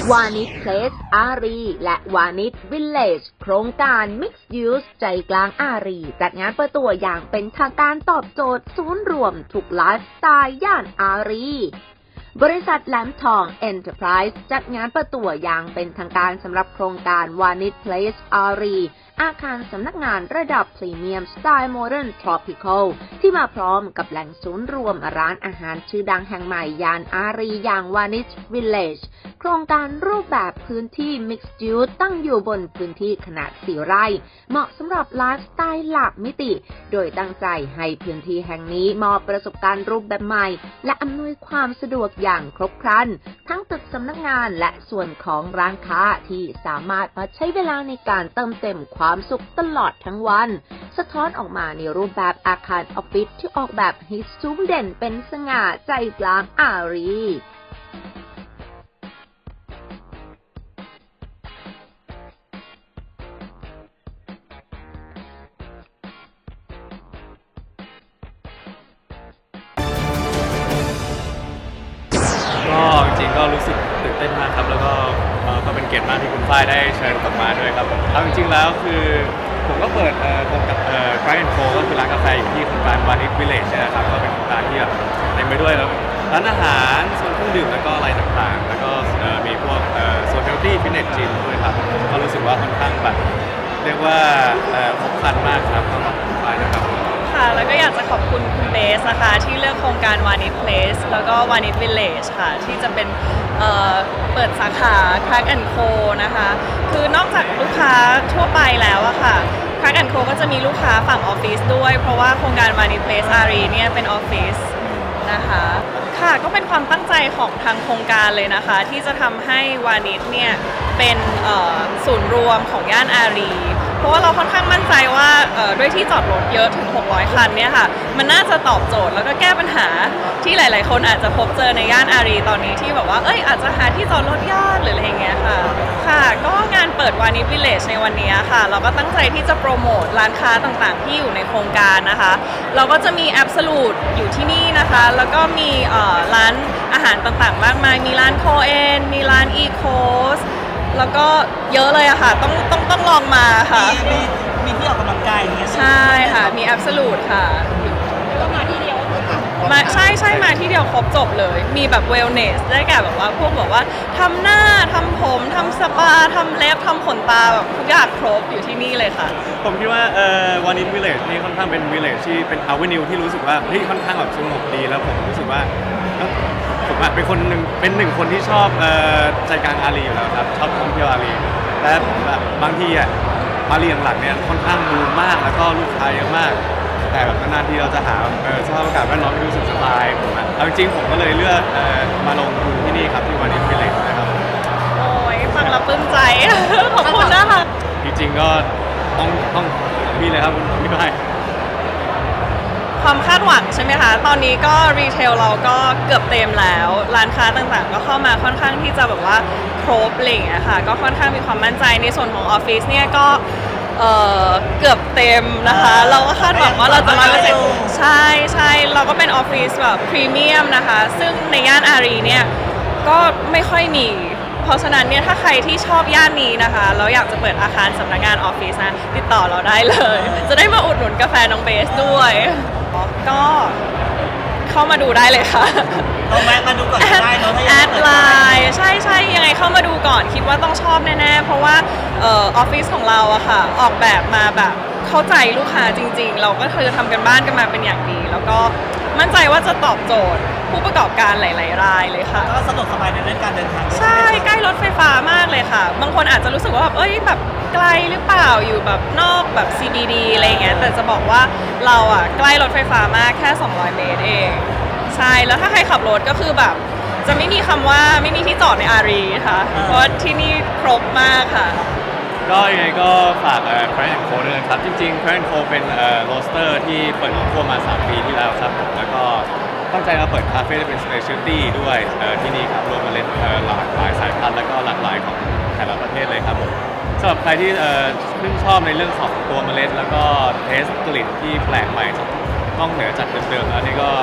วานิชเพลสอารีและวานิชวิลเลจโครงการ Mixed Use ใจกลางอารีจัดงานเปิดตัวอย่างเป็นทางการตอบโจทย์ศูนย์รวมทุกไลฟ์สไตล์ย่านอารีบริษัทแหลมทองเอ็นเตอร์ไพรส์จัดงานเปิดตัวอย่างเป็นทางการสำหรับโครงการวานิชเพลสอารีอาคารสำนักงานระดับพรีเมียมสไตล์โมเดิร์นทรอปิคอลที่มาพร้อมกับแหล่งศูนย์รวมร้านอาหารชื่อดังแห่งใหม่ย่านอารีอย่างวานิชวิลเลจโครงการรูปแบบพื้นที่ Mixed Use ตั้งอยู่บนพื้นที่ขนาด 4 ไร่เหมาะสำหรับไลฟ์สไตล์หลากมิติโดยตั้งใจให้พื้นที่แห่งนี้มอบประสบการณ์รูปแบบใหม่และอำนวยความสะดวกอย่างครบครันทั้งตึกสำนักงานและส่วนของร้านค้าที่สามารถมาใช้เวลาในการเติมเต็มความสุขตลอดทั้งวันสะท้อนออกมาในรูปแบบอาคารออฟฟิศที่ออกแบบให้สูงเด่นเป็นสง่าใจกลางอารีก็จริงๆก็รู้สึกตื่นเต้นมากครับแล้วก็เป็นเกียรติมากที่คุณฝ้ายได้เชิญผมมาด้วยครับเอาจริงๆแล้วคือผมก็เปิดโครงการไฟแอนด์โคก็คือร้านกาแฟอยู่ที่โครงการวานิชวิลเลจนะครับก็เป็นโครงการที่แบบเต็มไปด้วยแล้วร้านอาหารโซนเครื่องดื่มแล้วก็อะไรต่างๆแล้วก็มีพวกโซนเฮลตี้ฟิตเนสจิมด้วยครับก็รู้สึกว่าค่อนข้างแบบเรียกว่าครบครันมากครับก็ขอบคุณฝ้ายนะครับค่ะแล้วก็อยากจะขอบคุณคุณเบสนะคะที่เลือกโครงการวานิชเพลสแล้วก็วานิชวิลเลจค่ะที่จะเป็นเปิดสาขา Crack & Co นะคะคือนอกจากลูกค้าทั่วไปแล้วอะค่ะ Crack & Co ก็จะมีลูกค้าฝั่งออฟฟิศด้วยเพราะว่าโครงการวานิชเพลสอารีเนี่ยเป็นออฟฟิศนะคะค่ะก็เป็นความตั้งใจของทางโครงการเลยนะคะที่จะทำให้วานิชเนี่ยเป็นศูนย์รวมของย่านอารีเพราะว่าเราค่อนข้างมั่นใจว่าด้วยที่จอดรถเยอะถึง600คันเนี่ยค่ะมันน่าจะตอบโจทย์แล้วก็แก้ปัญหาที่หลายๆคนอาจจะพบเจอในย่านอารีตอนนี้ที่แบบว่าอาจจะหาที่จอดรถยากหรืออะไรอย่างเงี้ยค่ะค่ะก็งานเปิดวานิชวิลเลจในวันนี้ค่ะเราก็ตั้งใจที่จะโปรโมทร้านค้าต่างๆที่อยู่ในโครงการนะคะเราก็จะมีแอบสูตอยู่ที่นี่นะคะแล้วก็มีร้านอาหารต่างๆมากมายมีร้านโคเอนมีร้านอีโคสแล้วก็เยอะเลยอะค่ะต้องลองมาค่ะมีที่ออกกำลังกายอย่างเงี้ยใช่ค่ะมีแอบสูตค่ะก็มาที่เดียวมาใช่มาที่เดียวครบจบเลยมีแบบเวลเนสได้แก่แบบว่าพวกแบบว่าทำหน้าทำผมทำสปาทำเล็บทำขนตาแบบทุกอย่างครบอยู่ที่นี่เลยค่ะผมคิดว่าวานิชวิลเลจนี่ค่อนข้างเป็นวิลเลจที่เป็นอเวนิวที่รู้สึกว่าค่อนข้างแบบสงบดีแล้วผมรู้สึกว่าผมเป็นคนหนึ่งเป็นหนึ่งคนที่ชอบใจกลางอารีอยู่แล้วครับชอบท่องเที่ยวอารีและแบบบางทีอารีหลังๆเนี่ยค่อนข้างดูมากแล้วก็ลูกค้าเยอะมากแต่แบบนานๆทีเราจะหาสภาพอากาศแวดล้อมที่รู้สึกสบายผมเอาจริงๆผมก็เลยเลือกมาลงทุนที่นี่ครับที่วานิชวิลเลจนะครับโอ้ยฟังแล้วปลื้มใจขอบคุณนะคะจริงๆก็ต้องพี่เลยครับคุณพี่ไพความคาดหวังใช่ไหมคะตอนนี้ก็รีเทลเราก็เกือบเต็มแล้วร้านค้าต่างๆก็เข้ามาค่อนข้างที่จะแบบว่าครบอะไรอย่างเงี้ยค่ะก็ค่อนข้างมีความมั่นใจในส่วนของออฟฟิศเนี่ยก็เกือบเต็มนะคะเราก็คาดหวังว่าเราจะ100%ใช่เราก็เป็นออฟฟิศแบบพรีเมียมนะคะซึ่งในย่านอารีเนี่ยก็ไม่ค่อยมีเพราะฉะนั้นเนี่ยถ้าใครที่ชอบย่านนี้นะคะแล้วอยากจะเปิดอาคารสำนักงานออฟฟิศนะติดต่อเราได้เลยจะได้มาอุดหนุนกาแฟน้องเบสด้วยก็เข้ามาดูได้เลยค่ะเอาแวะมาดูก่อนได้เนาะแอดไลน์ใช่ยังไงเข้ามาดูก่อนคิดว่าต้องชอบแน่ๆเพราะว่าออฟฟิศของเราอะค่ะออกแบบมาแบบเข้าใจลูกค้าจริงๆเราก็เคยทำกันบ้านกันมาเป็นอย่างดีแล้วก็มั่นใจว่าจะตอบโจทย์ผู้ประกอบการหลายๆรายเลยค่ะก็สะดวกสบายในเรื่องการเดินทางใช่ใกล้รถไฟฟ้ามากเลยค่ะบางคนอาจจะรู้สึกว่าแบบแบบไกลหรือเปล่าอยู่แบบนอกแบบ CBD อะไรเงี้ยแต่จะบอกว่าเราอะใกล้รถไฟฟ้ามากแค่200เมตรเองใช่แล้วถ้าใครขับรถก็คือแบบจะไม่มีคำว่าไม่มีที่จอดในอารีค่ะเพราะที่นี่ครบมากค่ะก็ยังไงก็ฝากCrack & Co ด้วยนะครับจริงๆCrack & Co เป็นโรสเตอร์ที่เปิดของทั่วมา3 ปีที่แล้วครับแล้วก็ตั้งใจมาเปิดคาเฟ่เป็น specialty ด้วยที่นี่ครับรวมเมล็ดหลากหลายสายพันธุ์และก็หลากหลายของแต่ละประเทศเลยครับผมสำหรับใครที่ชื่นชอบในเรื่องของตัวเมล็ดแล้วก็เทสกลิ่นที่แปลกใหม่ต้องเหนือจากเดิมๆแล้วนี่ก็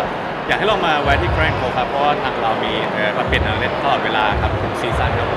อยากให้ลองมาแวะที่ Grand Co ครับเพราะว่าทางเรามีแคมเปญเล่นตลอดเวลาครับทุกซีซั่นครับ